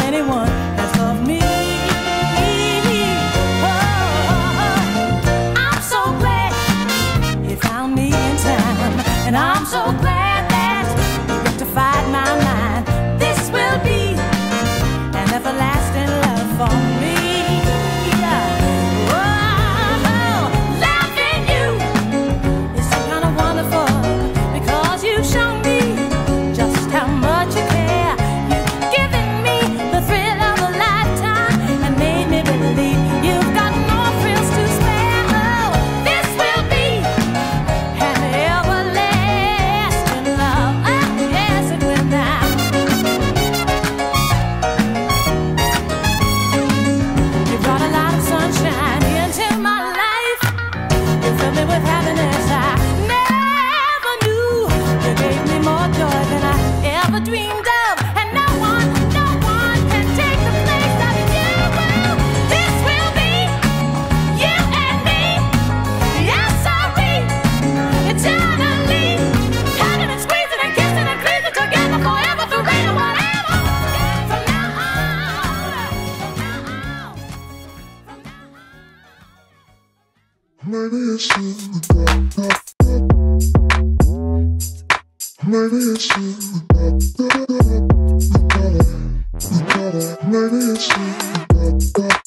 anyone has loved me. Oh, I'm so glad you found me in time, and I'm so glad that you rectified my mind. This will be an everlasting love for me. Dreamed of, and no one can take the place of you. Well, this will be you and me. Yes, I'll be eternally hugging and squeezing and kissing and pleasing together forever, forever, whatever. From now on. Maybe it's you. Maybe it's you. Maybe it's you.